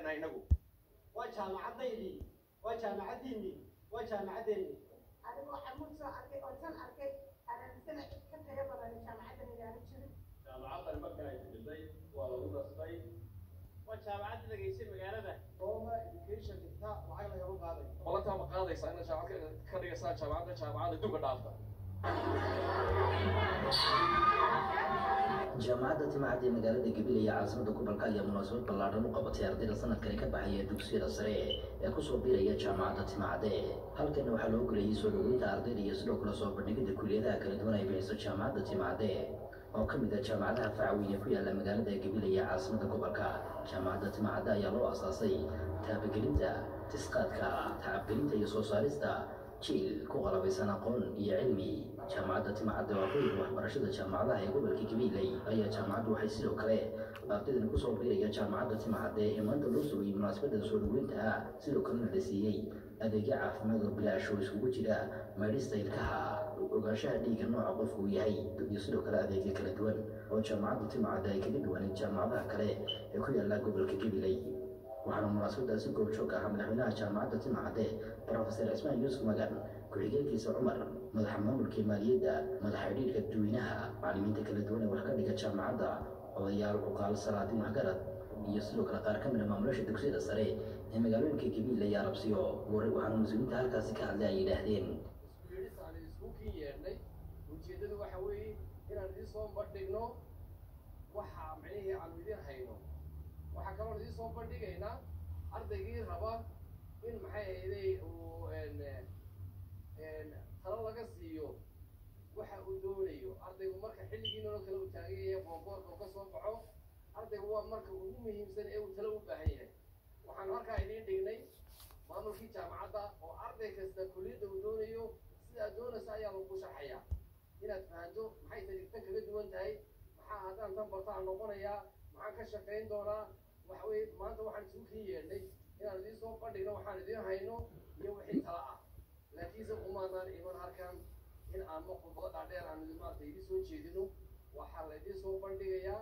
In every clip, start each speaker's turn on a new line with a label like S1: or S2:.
S1: لنا إنه
S2: وجامعة ديني وجامعة ديني وجامعة ديني
S3: أنا وحمود سو أركي أوتن أركي أنا سنة كنت هي بدل جامعة ديني يعني شنو
S4: جامعة المكة بالبيت ولا الصيف
S2: وجامعة اللي جيسي مقالة
S5: روما education inta lacag laga run qaaday
S1: والله أنت ما قاضي صار إن جامعة كذا صار جامعة دوق دافع
S6: jaamacadda timacad ee magaalada Gabil iyo caasimada gobolka ayaa munaasabad ballaaran u qabatay ardayda sanadkan ka baxaya dugsiyada sare ee ku soo biiraya jaamacadda timacad halkan waxaa loo guleeyay soo dhaweynta ardayda iyo sidoo kale soo bandhigida kulliyadaha kala duwan ee bixiso jaamacadda timacad oo ka mid ah jaamacadaha facweyn ee ku yaala magaalada Gabil iyo caasimada gobolka jaamacadda timacad ayaa loo aasaasay taabagelinta tisqaadka tacabgelinta iyo soo saarista jiil ku qalabaysan aqoon iyo cilmi jaamacadda timacad oo ku yiri waxbarashada jaamacadaha ee gobolka Gabiley ayaa jaamacaddu waxay sidoo kale ardayda ku soo biiraya jaamacadda timacad ee maanta loo soo yimid munaasabada soo dhaweynta sidoo kale la siiyay adeegyo caafimaad oo bilaash oo isugu jira maarista ilkaha ogaanshaha dhiigga nooca qofku yahay iyo sidoo kale adeegyo kala duwan oo jaamacadda timacad ay kaga duwaneen jaamacadaha kale ee ku yaala gobolka Gabiley waxaana munaasabadaasi goobjoog ah madaxweynaha jaamacadda timacad Professor Ismaan Yuusuf Magan ku-xigeenkiisa Cumar madaxa maamulka maaliyadda madaxa xidhiidhka dadweynaha macallimiinta kala duwan ee wax ka dhiga jaamacadda odayaal uqaal salaadin waxgarad iyo sidoo kale qaar ka mid ah maamulayaasha dugsiyada sare ee magaalooyinka Gabil iyo Arabsiyo waxaana mas'uuliyiinta halkaasi ka hadlay ay yidhaahdeen
S5: ujeedadu waxa weeye inaan idin soo bandhigno waxa macnaheedu aan idin hayno waxa kaloo idin soo bandhigaynaa ardaygii raba in maxay ahaydey uu talo laga siiyo waxa uu doonayo ardaygu marka xilligiina oo kale uu taagan yahay boonboorka uu ka soo baxo ardaygu waa marka ugu muhiimsan ee uu talo u baahan yahay waxaan halkaa idiin dhignay maamulkii jaamacadda oo arday kasta kulliyadda uu doonayo sidaa doonaysa ayaa lagu sharxayaa inaad fahanto maxay tadigtan kaga duwan tahay maxaa haddaan tan bartaan noqonayaa maxaan ka shaqayn doonaa waxa weeye maanta waxaan isugu kin yeedhnay inaan idiin soo bandhigno waxaan idiin hayno iyo wixii tala ah laakiinse umaadaan iman halkan in aan khudbado dhaadheer aan maarata idiin soo jeedino waxaa la idiin soo bandhigayaa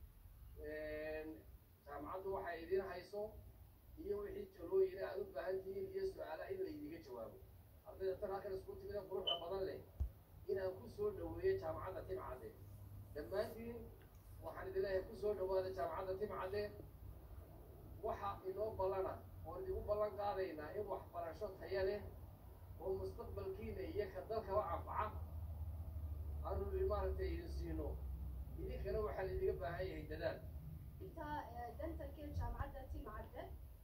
S5: jaamacaddu waxay idiin hayso iyo wixii talooyin aad u baahan tihiin iyo su-aalaha in laydiga jawaabo ardayda tan halkan isku timida quruxda badan leh inaan ku soo dhaweeyo jaamacadda timcade dhammaantiin waxaan idin leeyahay ku soo dhawaada jaamacadda timcade waxa inoo ballana oo idigu ballan qaadaynaa in waxbarasho taya leh oo mustaqbalkiina iyo ka dalkaba anfaca aanu maaragtay idin siino idinkana waxaa laidiga baahan yahay dadaal
S3: dentalkee jaamacadda timcade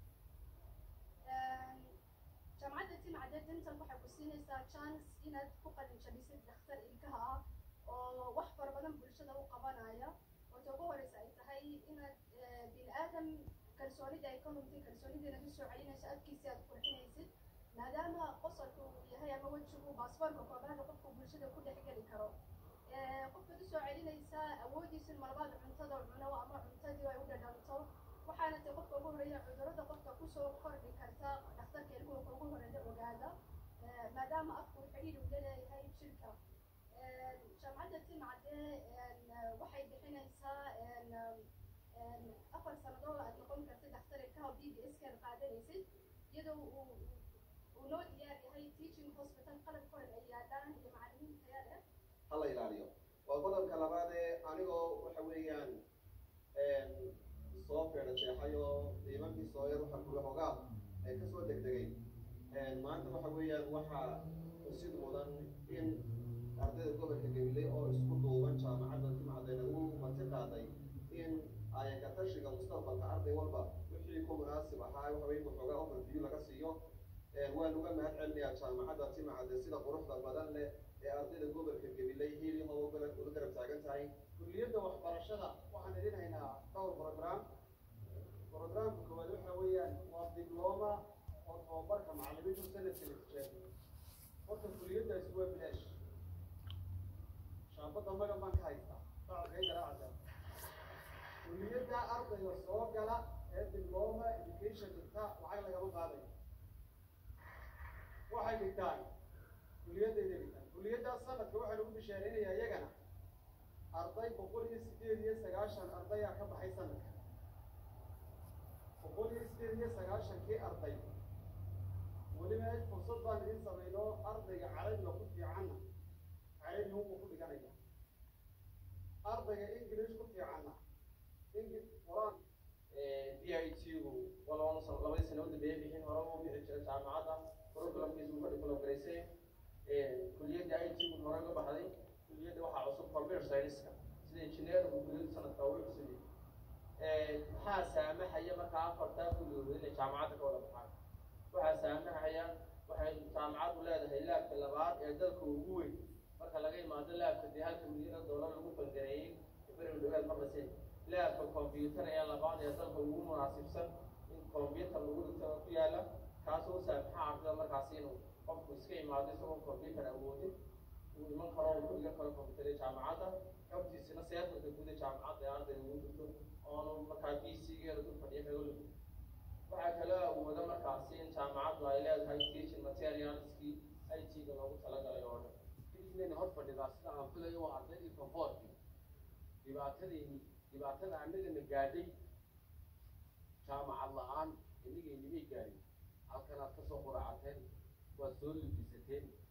S3: jaamacadda timcade dental waxay ku siinaysaa chance inaad ku qalin jabisid dhakhtar ilkaha ah oo wax fara badan bulshada u qabanaya oo ta ugu horeysa ay tahay inaad bini aadam kalsoonida ay ka luntay kalsoonida naga soo celinayso afkiisa aad qurxinaysid maadaama qosolku uu yahay ama wejigu baasboorka koobaada qofku bulshada ku dhexgeli karo qofkaad usoo celinaysaa awoodiisin marbaad cuntada cuno ama cuntadii ay u dhadhanto waxaana tay qofka ugu horeeya cudurrada qofka kusoo kordhi karta dhakhtarka ilkuwa ugu horeeya ogaada maadaama afku xidhiidh uu leeyahay jirka jaamacadda timcade waxay bixinaysaa 4 sannadood aad noqon kartid dhakhtar ilkaha BBS-ka qaadanaysid iyadoo uu noo diyaar yahay teaching hospital qalab koran ay yaalaan iyo macallimiin taya leh
S2: hala ilaaliyo waa qodobka labaad ee anigoo waxa weeyaan soo feedhaseexayo diimankii sooyar waxa kula hogaa ay kasoo degdegay maanta waxa weeyaan waxaa xusid mudan in ardayda gobolka Gabiley oo isku duuban jaamacadda timcade lagu marti qaaday in ay ka tashiga mustaqbalka arday walba wixii ku munaasib ahaa waxa weeye waxoogaa overview laga siiyo waan uga mahad celinayaa jaamacadda timcade sida quruxda badan leh ee ardayda gobolka Gabiley hili oo uga garab taagan tahay
S5: kulliyadda waxbarashada waxaan idin haynaa dhowr programka koowaad waxa weeyaan waa dibloma oo tababarka macallimiintu sanadka la tijaabo horta kulliyaddaasi waa bilaash shaabadda magan baan ka haystaa sacadkay garaacda kulliyadda ardayga soo gala ee dibloma education dhigta lacag lagama qaadayo waxay dhigtaan kulliyaddeeda dhigtaan kulliyaddaas sanadka waxaa lagu bishaareynaya iyagana arday 198 ardayaa ka baxay sanadka 198
S2: sagaashankii arday weliba fursad baan idin samayno ardayga carabiga ku fiicanna carabi unbuu ku dhiganaya ardayga ingilish ku fiicanna quraan DIT-gu labadii sano u dambeeyay bixin hore uu bixi jiray jaamacadda programkiisu uu ka develop-gareysay kulliyadda IT-gu hore uga baxday kulliyadda waxaa cusub computer science-ka sida engineer-gu kulliyadda sanadka ugu cusubay maxaa saamaxaya markaa afartaa kulligood inay jaamacadda ka wada baxaan waxaa saamaxaya waxay jaamacaddu leedahay laabka labaad ee dalka ugu weyn marka laga imaado laabka dee $1 milyan lagu fangareeyey beriga dhawaad maqlasay laabka computer ee labaad ee dalka ugu munaasibsan in computer lagu dhigto ku yaala kaasoo saamaxa ardayda markaasi inuu qofku iska imaado isagoo computer awoodin uu iman karo uu ku dhigan karo computer jaamacadda xogtiisina seertanka guud ee jaamacadda ee ardayga ugu dhigto oonu markaa PC-geeda ku fadhiya kaga lugo waxaa kaloo awooda markaasi in jaamacaddu ay leedahay teaching materialskii IT-ga loogu talagalay oo dhan
S5: inayna hor fadhidaa sida aan filayo waa ardaydii konfoorkii dhibaatada annagana gaadhay jaamacad la-aan inagay nimay gaadhin halkanaad ka soo quraacateen waad soo libisateen